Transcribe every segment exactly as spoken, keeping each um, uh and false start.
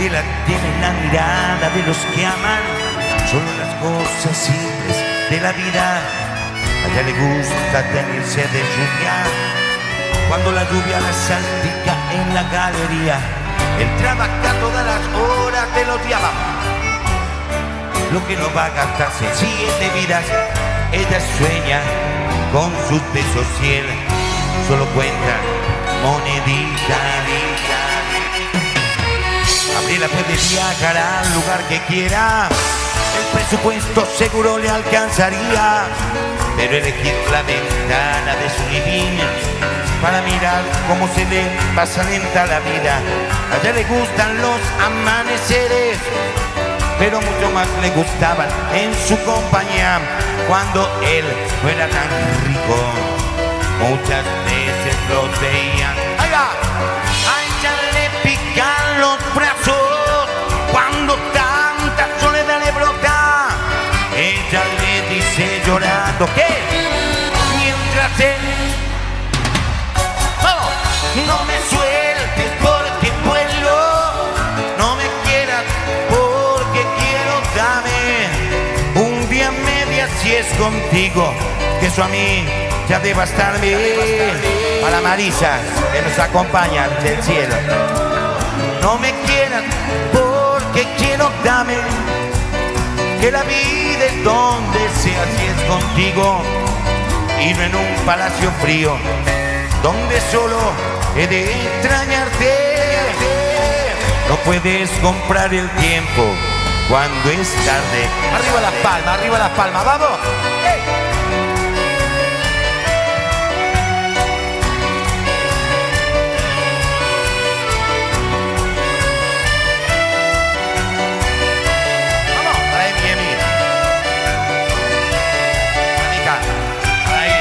la, tiene la mirada de los que aman solo las cosas simples de la vida. A ella le gusta tenerse de lluvia, cuando la lluvia la salpica en la galería. Él trabaja todas las horas de los días. Lo que no va a gastarse en siete vidas. Ella sueña con sus besos y él solo cuenta moneditas. Gabriela puede viajar al lugar que quiera, el presupuesto seguro le alcanzaría, pero he elegido la ventana de su living para mirar cómo se le pasa lenta la vida. A ella le gustan los amaneceres, pero mucho más le gustaban en su compañía. Cuando él no era tan rico, muchas veces lo veían. ¡Ahí va! A ella le pican los brazos cuando tanta soledad le brota. Ella le dice llorando que mientras él... ¡Vamos! No me sueltes porque vuelo, no me quieras porque quiero, dame un día media si es contigo, que eso a mí ya debe bastarme. Para Marisa, que nos acompaña del cielo. No me quieras porque quiero, dame, que la vida es donde sea si es contigo, y no en un palacio frío donde solo he de extrañarte. No puedes comprar el tiempo cuando es tarde. Arriba las palmas, arriba las palmas, vamos. ¡Hey! Vamos, para ahí, mi amiga. Amiga, para ahí.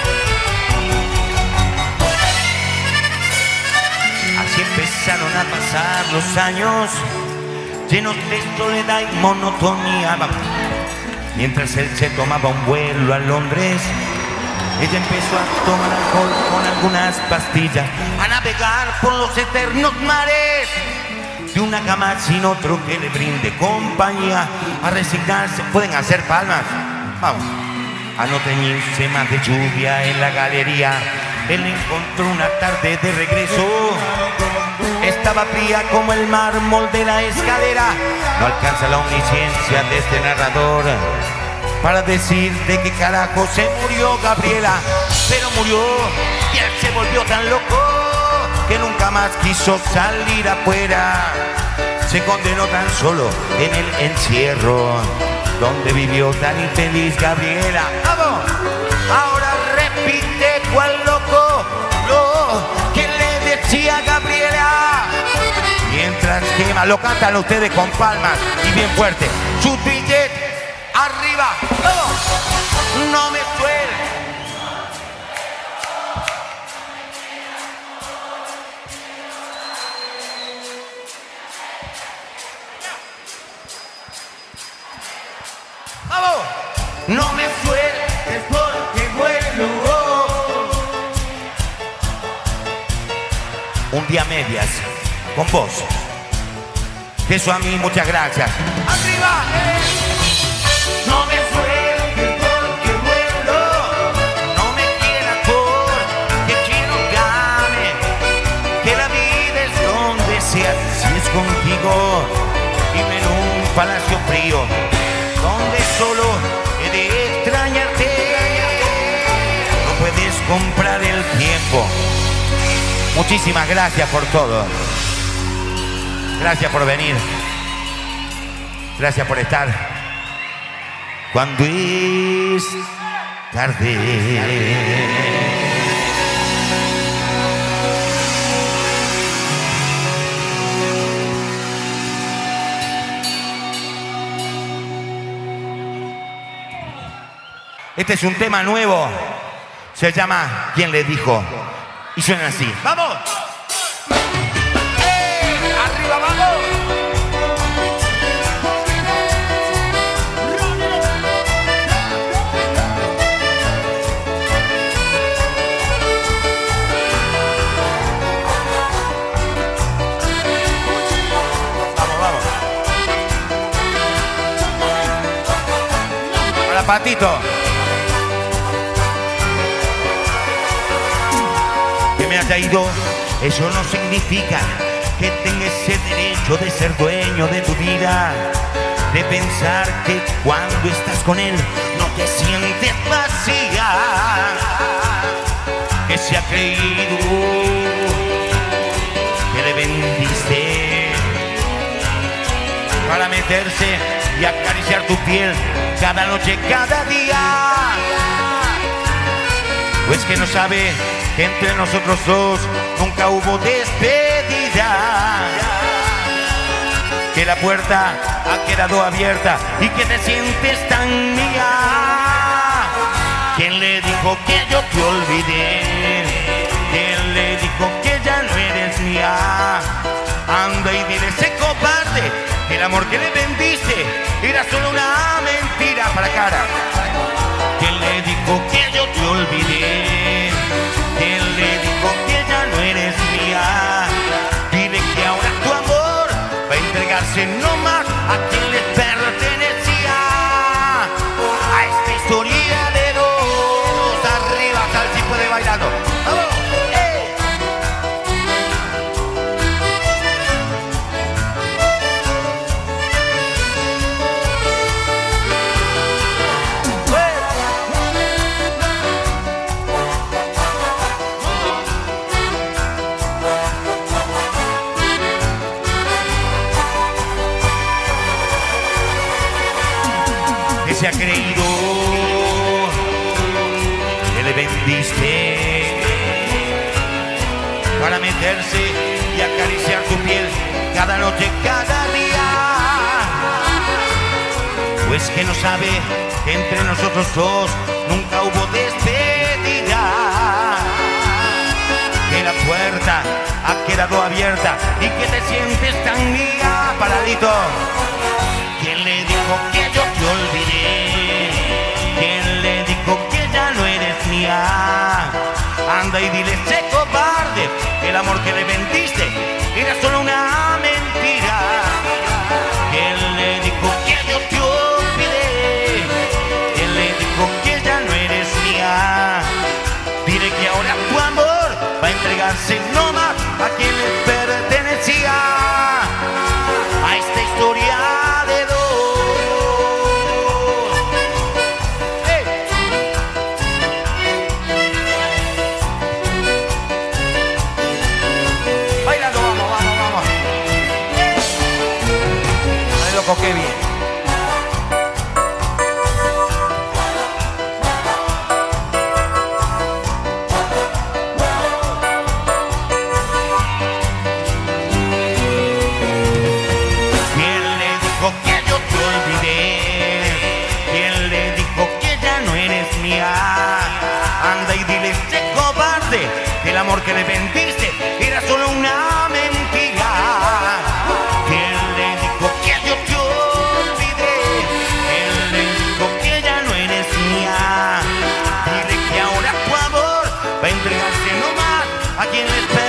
Así empezaron a pasar los años, llenos de soledad y monotonía. Mientras él se tomaba un vuelo a Londres, ella empezó a tomar alcohol con algunas pastillas, a navegar por los eternos mares de una cama sin otro que le brinde compañía, a resignarse. Pueden hacer palmas, vamos, a no teñirse más de lluvia en la galería. Él encontró una tarde de regreso, estaba fría como el mármol de la escalera. No alcanza la omnisciencia de este narrador para decir de qué carajo se murió Gabriela, pero murió y él se volvió tan loco que nunca más quiso salir afuera. Se condenó tan solo en el encierro donde vivió tan infeliz Gabriela. ¡Vamos! Ahora repite cual loco lo que le decía Gabriela. Mientras quema, lo cantan ustedes con palmas y bien fuerte. Su billete arriba, vamos, no me suelte. Vamos, no me sueltes porque vuelo. Un día medias con vos. Eso a mí, muchas gracias. ¡Arriba! No me sueltes porque vuelo, no me quieras porque quiero, dame, que la vida es donde sea si es contigo, y no en un palacio frío donde solo he de extrañarte. No puedes comprar el tiempo. Muchísimas gracias por todo. Gracias por venir. Gracias por estar. Cuando es tarde. Este es un tema nuevo. Se llama ¿Quién le dijo? Y suena así. ¡Vamos! Patito. Que me haya ido, eso no significa que tengas ese derecho de ser dueño de tu vida, de pensar que cuando estás con él no te sientes vacía, que se ha creído que le vendiste para meterse y acariciar tu piel cada noche, cada día. Pues que no sabe que entre nosotros dos nunca hubo despedida, que la puerta ha quedado abierta y que te sientes tan mía. ¿Quién le dijo que yo te olvidé? ¿Quién le dijo que ya no eres mía? Anda y dile a ese cobarde que el amor que le vendiste era solo una mentira. Para cara. ¿Quién le dijo que yo te olvidé? ¿Quién le dijo que ya no eres mía? Dile que ahora tu amor va a entregarse no más a quien le pertenecía. A esta historia de dos, arriba, sal si puede bailando. ¡Vamos! Se ha creído que le vendiste para meterse y acariciar tu piel cada noche, cada día. Pues que no sabe que entre nosotros dos nunca hubo despedida, que la puerta ha quedado abierta y que te sientes tan mía. Paradito. ¿Quién le dijo que yo te olvidé? ¿Quién le dijo que ya no eres mía? Anda y dile a ese cobarde que el amor que le vendiste era solo una mentira. ¿Quién le dijo que yo te olvidé? ¿Quién le dijo que ya no eres mía? Dile que ahora tu amor va a entregarse no más a quien le pertenecía. A esta historia de dos. ¡Hey! Bailando, vamos, vamos, vamos. Ay, loco, qué bien. Anda y dile a ese cobarde que el amor que le vendiste era solo una mentira. ¿Quién le dijo que yo te olvidé? ¿Quién le dijo que ya no eres mía? Dile que ahora tu amor va a entregarse no más a quien le